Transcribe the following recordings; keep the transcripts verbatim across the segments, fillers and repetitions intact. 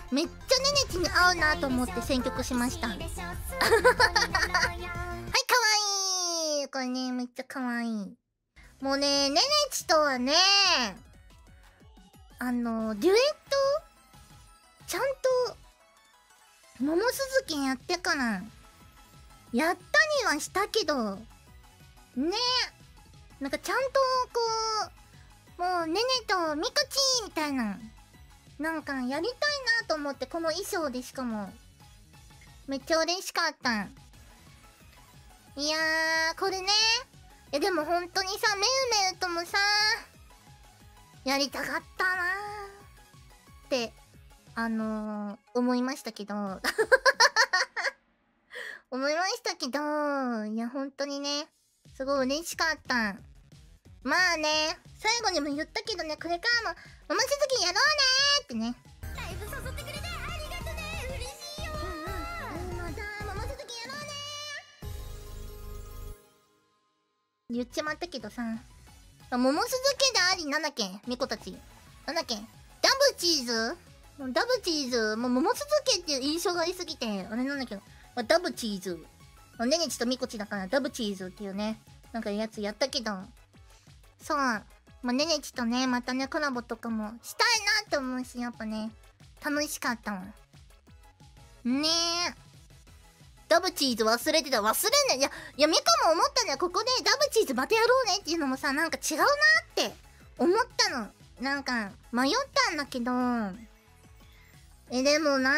めっちゃねねちに合うなと思って選曲しました。はい、かわいい。これね、めっちゃかわいい。もうね、ねねちとはね、あの、デュエットちゃんと、桃鈴木やってから、やったにはしたけど、ね、なんかちゃんと、こう、もうねねとみこちみたいな、なんかやりたいなと思って、この衣装でしかも、めっちゃ嬉しかった。いやー、これね、え、でも本当にさ、めうめうともさ、やりたかったなーって、あのー、思いましたけど、思いましたけど、いや、本当にね、すごい嬉しかった。まあね、最後にも言ったけどね、これからも、ママ続きやろうねーってね。 ライブ誘ってくれてありがとね、嬉しいよー。うん、また、ママ続きやろうねー。言っちまったけどさ、桃鈴家であり、なんだっけ、みこたち。なんだっけ、ダブチーズダブチーズ、もう桃鈴家っていう印象がありすぎて、あれなんだけど、まあ、ダブチーズ。ねねちとみこちだからダブチーズっていうね、なんかやつやったけど、そう。まあ、ねねちとね、またね、コラボとかもしたいなって思うし、やっぱね、楽しかったわ。ねえ。ダブチーズ忘れてた。忘れんね。いや、いや、ミカも思ったね。ここでダブチーズまたやろうねっていうのもさ、なんか違うなって思ったの。なんか、迷ったんだけど、え、でもなーって、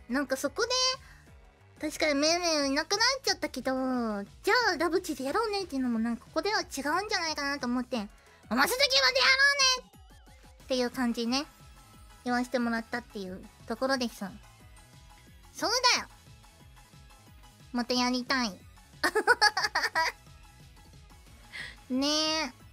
なんかそこで、確かにめいめいいなくなっちゃったけど、じゃあダブチでやろうねっていうのもなんかここでは違うんじゃないかなと思って、おまつづきまでやろうねっていう感じね、言わせてもらったっていうところです。そうだよ、またやりたい。ねえ。